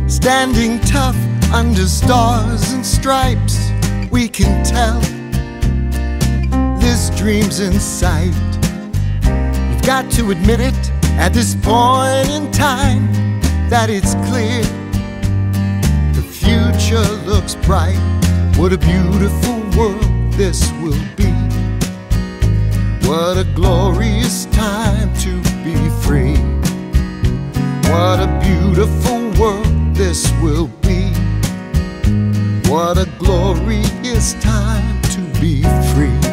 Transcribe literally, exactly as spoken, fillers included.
Standing tough under stars and stripes, we can tell this dream's in sight. You've got to admit it at this point in time that it's clear the future looks bright. What a beautiful world this will be. What a glorious time to be free. What a beautiful world this will be. What a glorious time to be free.